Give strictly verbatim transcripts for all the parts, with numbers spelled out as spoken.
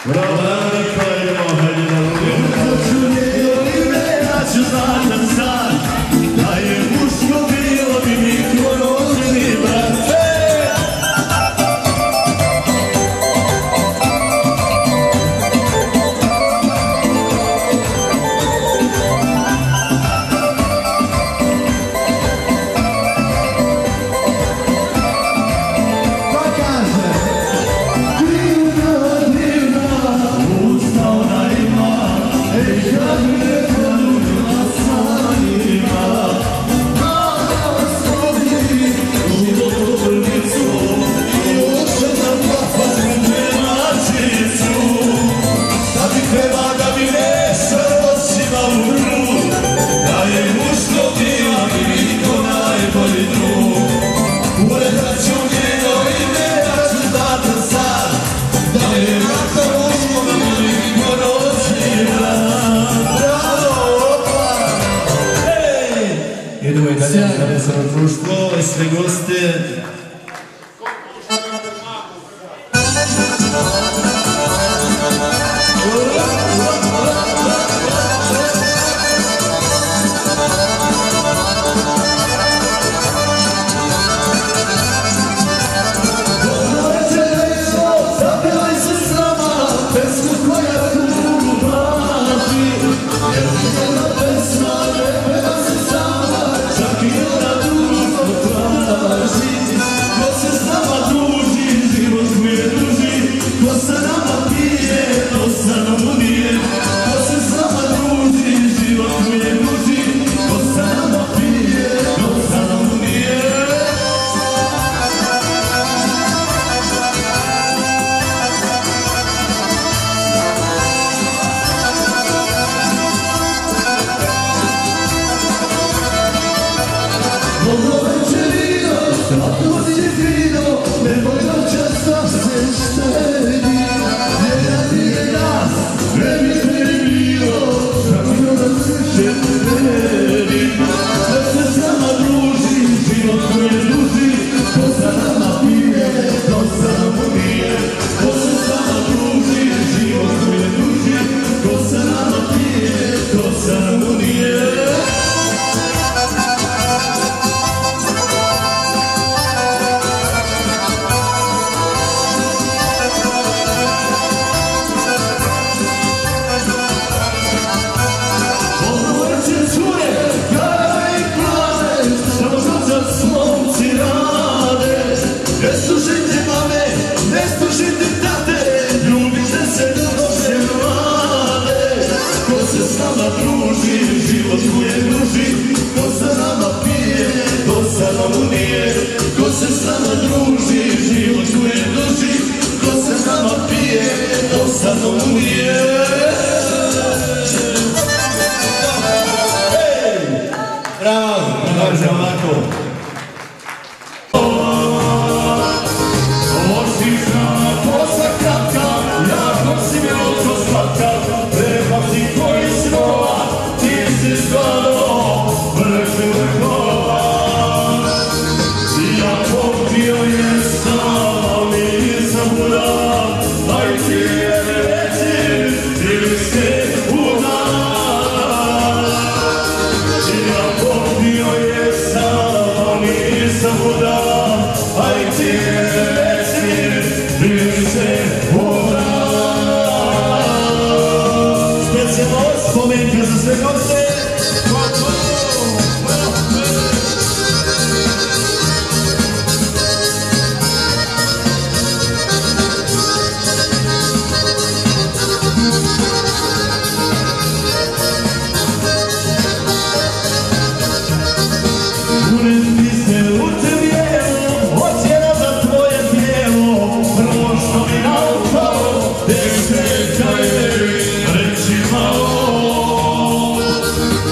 Reći malo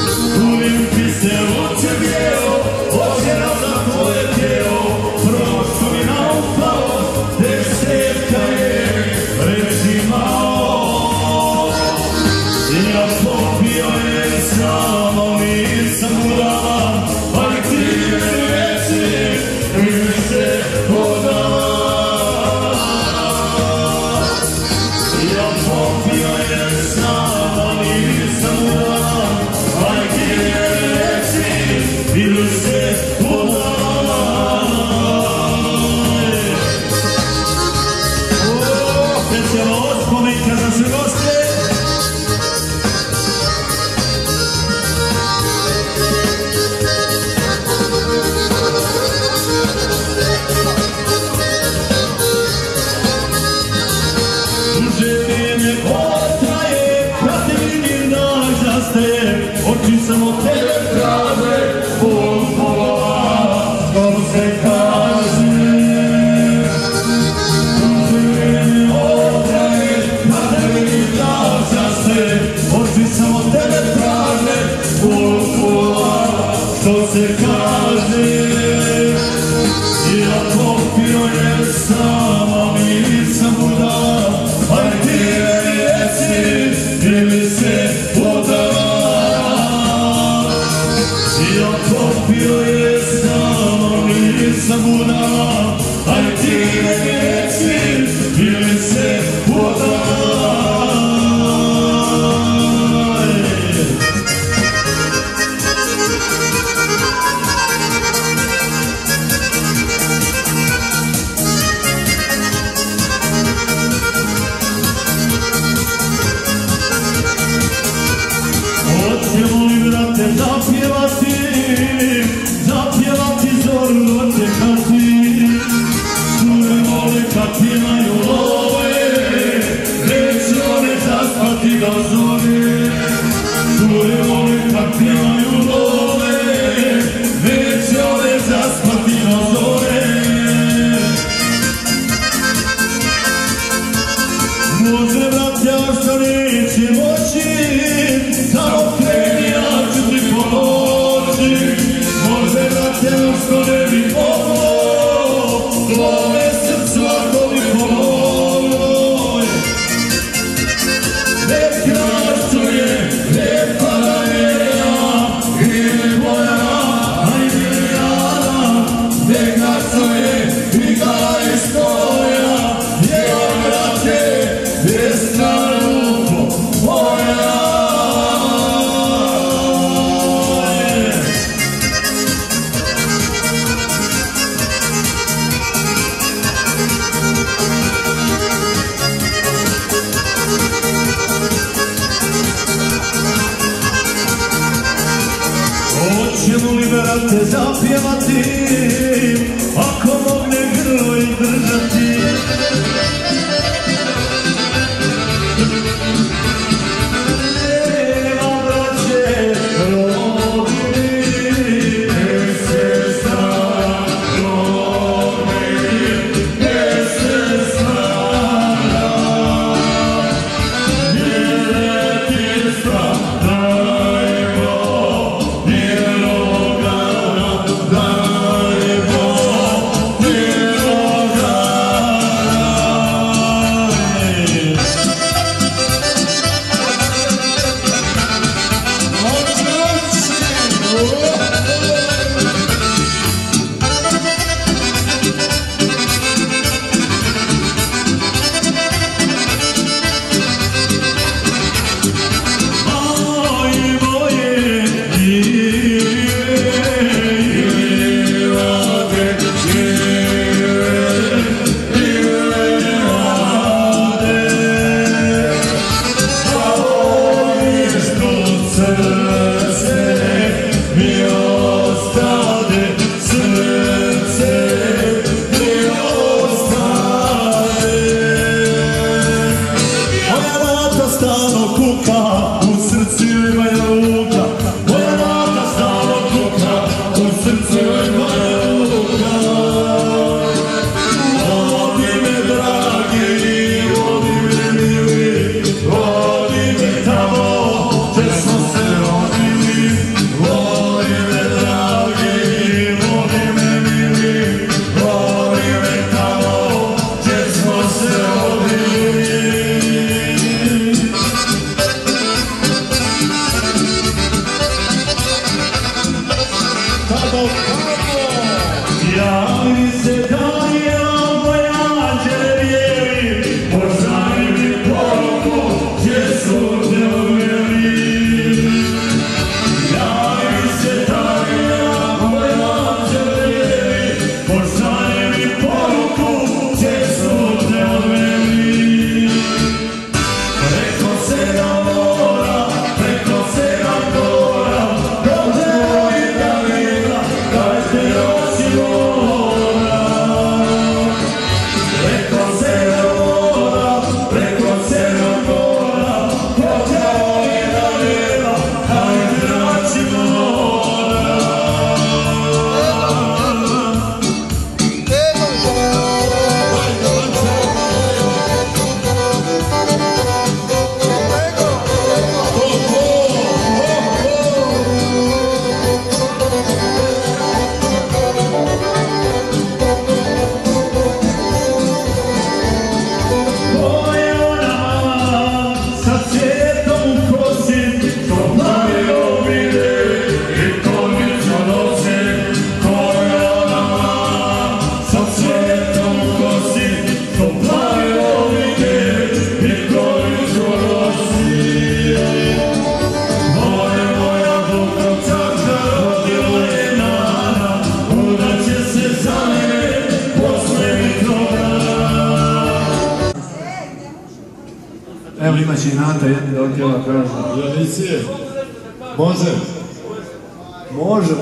Evo imat će i Nata jedni da otjeva kažu. Janicije, može? Može.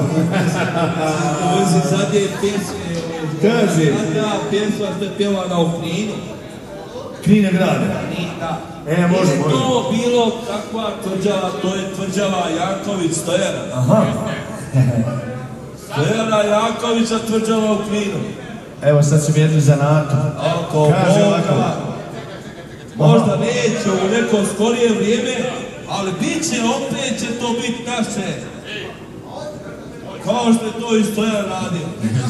Zadnje pjesme, zadnja pjesma što je pjevana u Kninu. Knine grade. Da. E, može, može. To bilo takva tvrđava, to je tvrđava Janković Stojana. Aha. Stojana Jankovića tvrđava u Kninu. Evo sad ću mi jednu za Natu. Kaže ovako. Možda neće u neko skorije vrijeme, ali bit će, opet će to biti naše. Kao što je to i Stojan radio.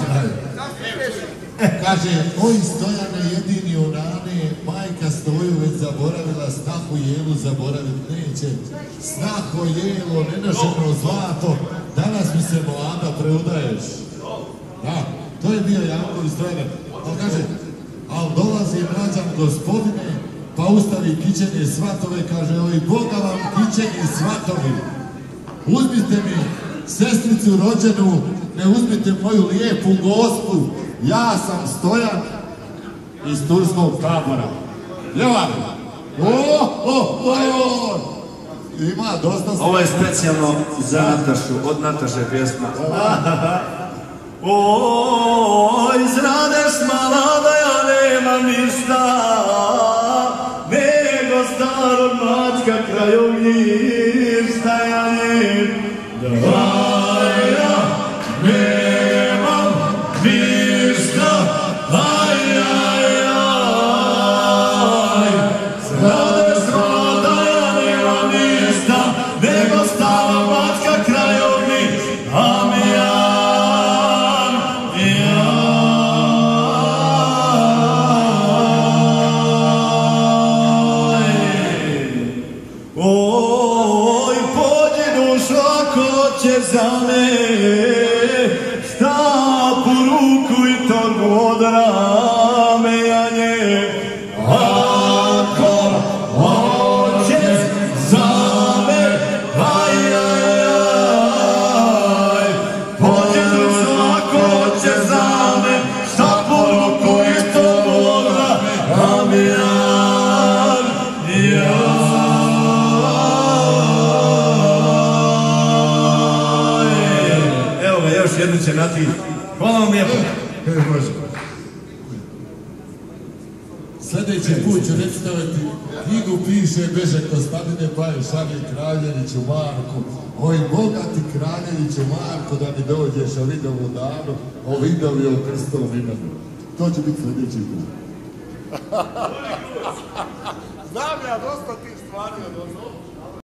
Kaže, oj Stojane jedini onane, majka Stoju već zaboravila, snahu Jelu zaboravit neće. Snaho Jelo, nenošeno zlato, danas mi se mlada preudaješ. Da, to je bio Janković Stojane. Ali kaže, al dolazi mlađan gospodine, pa ustavi kićenje svatove, kaže, oj Boga vam kićenje svatovi. Uzmite mi sestricu rođenu, ne uzmite moju lijepu gospu, ja sam Stojan iz turskog tabora. Ljevan! O, o, o, ima dosta... Ovo je specijalno za Natašu, od Nataše pjesma. Oj, zradeš mala da ja nemam ništa, nego starog mačka krajogništa ja nim. Da ja nemam ništa, aj, aj, aj. Zradeš mala da ja nemam ništa, nego starog mačka krajogništa mi ja. Oj, pođi dušo ako će za me, sta po ruku i to godrame janje. Ako hoćeš za me, aj, aj, aj. Pođi dušo ako će za me, sta po ruku i to godrame janje. Jednu će nati. Hvala vam lijepo. Sljedeći put ću recitavati knjigu piše Beže Kostadine Baje Šarli Kraljeviću Marku. Oj bogati Kraljeviću Marku da mi dođeš o vidovu danu, o vidovi o Krstovom imenu. To će biti sljedeći put. Znam ja dosta tih stvari od osnovnog.